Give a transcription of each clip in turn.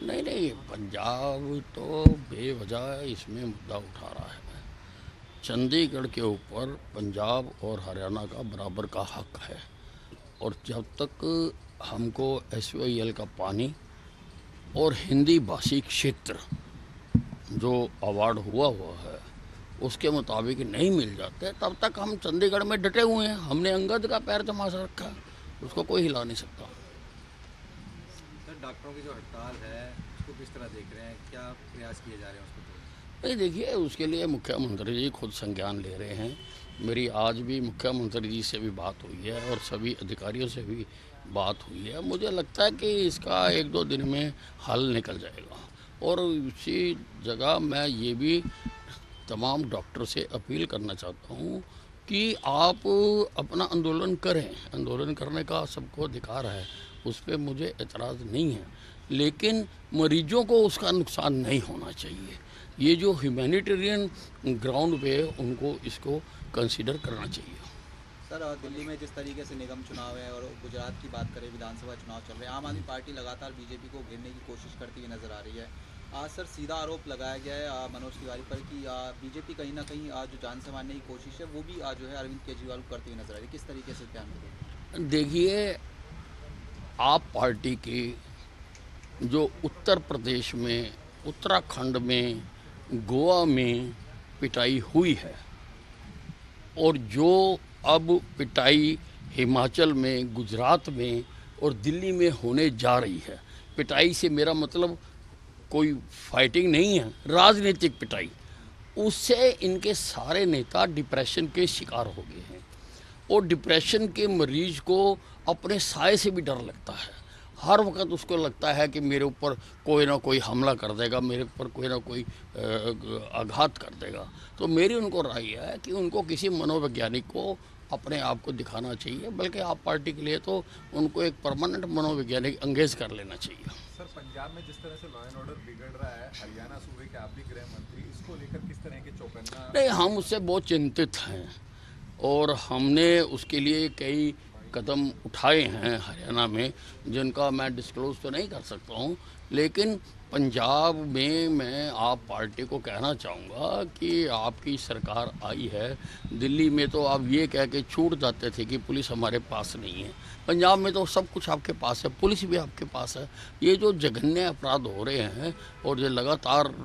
नहीं नहीं, पंजाब तो बेवजह इसमें मुद्दा उठा रहा है। चंडीगढ़ के ऊपर पंजाब और हरियाणा का बराबर का हक है, और जब तक हमको SYL का पानी और हिंदी भाषी क्षेत्र जो अवार्ड हुआ है उसके मुताबिक नहीं मिल जाते, तब तक हम चंडीगढ़ में डटे हुए हैं। हमने अंगद का पैर तमाशा रखा है, उसको कोई हिला नहीं सकता। सर, डॉक्टरों की जो हड़ताल है उसको किस तरह देख रहे हैं, क्या प्रयास किए जा रहे हैं उसको? नहीं देखिए, उसके लिए मुख्यमंत्री जी खुद संज्ञान ले रहे हैं। मेरी आज भी मुख्यमंत्री जी से भी बात हुई है और सभी अधिकारियों से भी बात हुई है। मुझे लगता है कि इसका 1-2 दिन में हल निकल जाएगा। और इसी जगह मैं ये भी तमाम डॉक्टर से अपील करना चाहता हूँ कि आप अपना आंदोलन करें। आंदोलन करने का सबको अधिकार है, उस पर मुझे एतराज़ नहीं है, लेकिन मरीजों को उसका नुकसान नहीं होना चाहिए। ये जो ह्यूमैनिटेरियन ग्राउंड पे उनको इसको कंसीडर करना चाहिए। सर, दिल्ली में जिस तरीके से निगम चुनाव है और गुजरात की बात करें, विधानसभा चुनाव चल रहे हैं, आम आदमी पार्टी लगातार बीजेपी को घेरने की कोशिश करती हुई नजर आ रही है। आज सर सीधा आरोप लगाया गया है मनोज तिवारी पर कि बीजेपी कहीं ना कहीं जो जान से मारने की कोशिश है वो भी जो है अरविंद केजरीवाल को करती हुई नजर आ रही है। किस तरीके से ध्यान दें? देखिए, आप पार्टी की जो उत्तर प्रदेश में, उत्तराखंड में, गोवा में पिटाई हुई है, और जो अब पिटाई हिमाचल में, गुजरात में और दिल्ली में होने जा रही है, पिटाई से मेरा मतलब कोई फाइटिंग नहीं है, राजनीतिक पिटाई, उससे इनके सारे नेता डिप्रेशन के शिकार हो गए हैं। और डिप्रेशन के मरीज को अपने साय से भी डर लगता है। हर वक्त उसको लगता है कि मेरे ऊपर कोई ना कोई हमला कर देगा, मेरे ऊपर कोई ना कोई आघात कर देगा। तो मेरी उनको राय है कि उनको किसी मनोवैज्ञानिक को अपने आप को दिखाना चाहिए, बल्कि आप पार्टी के लिए तो उनको एक परमानेंट मनोवैज्ञानिक एंगेज कर लेना चाहिए। सर, पंजाब में जिस तरह से लॉ एंड ऑर्डर बिगड़ रहा है, हरियाणा सूबे के आप भी गृह मंत्री, इसको लेकर किस तरह के चौकन्ना? नहीं, हम उससे बहुत चिंतित हैं और हमने उसके लिए कई कदम उठाए हैं हरियाणा में, जिनका मैं डिस्क्लोज़ तो नहीं कर सकता हूँ, लेकिन पंजाब में मैं आप पार्टी को कहना चाहूँगा कि आपकी सरकार आई है। दिल्ली में तो आप ये कह के छूट जाते थे कि पुलिस हमारे पास नहीं है, पंजाब में तो सब कुछ आपके पास है, पुलिस भी आपके पास है। ये जो जघन्य अपराध हो रहे हैं और जो लगातार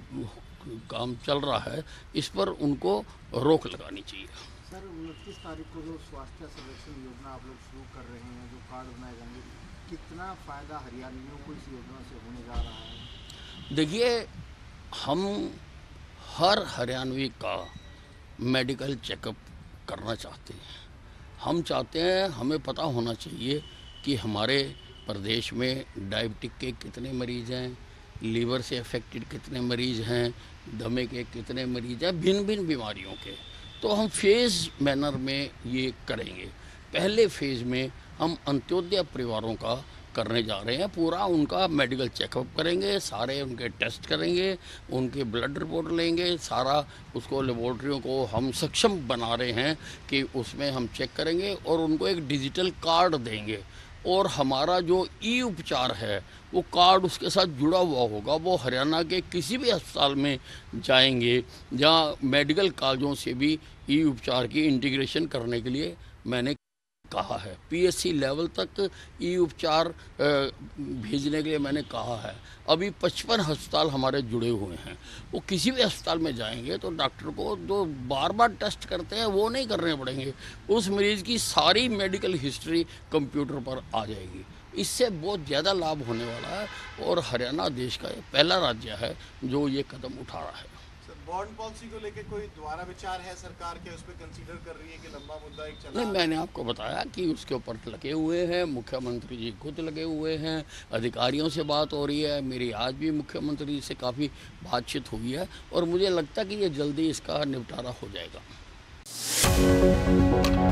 काम चल रहा है, इस पर उनको रोक लगानी चाहिए। सर, 29 तारीख को जो स्वास्थ्य सर्वेक्षण योजना आप लोग शुरू कर रहे हैं, जो कार्ड बनाए जाएंगे, कितना फ़ायदा हरियाणवियों को इस योजना से होने जा रहा है? देखिए, हम हर हरियाणवी का मेडिकल चेकअप करना चाहते हैं। हम चाहते हैं, हमें पता होना चाहिए कि हमारे प्रदेश में डायबिटिक के कितने मरीज़ हैं, लीवर से अफेक्टेड कितने मरीज़ हैं, दमे के कितने मरीज़ हैं, भिन्न भिन्न बीमारियों के। तो हम फेज़ मैनर में ये करेंगे। पहले फेज़ में हम अंत्योदय परिवारों का करने जा रहे हैं, पूरा उनका मेडिकल चेकअप करेंगे, सारे उनके टेस्ट करेंगे, उनके ब्लड रिपोर्ट लेंगे, सारा उसको लेबॉर्ट्रियों को हम सक्षम बना रहे हैं कि उसमें हम चेक करेंगे और उनको एक डिजिटल कार्ड देंगे। और हमारा जो ई उपचार है वो कार्ड उसके साथ जुड़ा हुआ होगा। वो हरियाणा के किसी भी अस्पताल में जाएंगे, जहाँ मेडिकल कॉलेजों से भी ई उपचार की इंटीग्रेशन करने के लिए मैंने कहा है। PSC लेवल तक ई उपचार भेजने के लिए मैंने कहा है। अभी 55 अस्पताल हमारे जुड़े हुए हैं। वो किसी भी अस्पताल में जाएंगे तो डॉक्टर को जो बार बार टेस्ट करते हैं वो नहीं करने पड़ेंगे, उस मरीज़ की सारी मेडिकल हिस्ट्री कंप्यूटर पर आ जाएगी। इससे बहुत ज़्यादा लाभ होने वाला है और हरियाणा देश का पहला राज्य है जो ये कदम उठा रहा है। बॉन्ड पॉलिसी को लेकर कोई दोबारा विचार है सरकार के, उस पर कंसीडर कर रही है कि लंबा मुद्दा एक चला? नहीं, मैंने आपको बताया कि उसके ऊपर लगे हुए हैं, मुख्यमंत्री जी खुद लगे हुए हैं, अधिकारियों से बात हो रही है। मेरी आज भी मुख्यमंत्री जी से काफ़ी बातचीत हुई है और मुझे लगता है कि ये जल्दी इसका निपटारा हो जाएगा।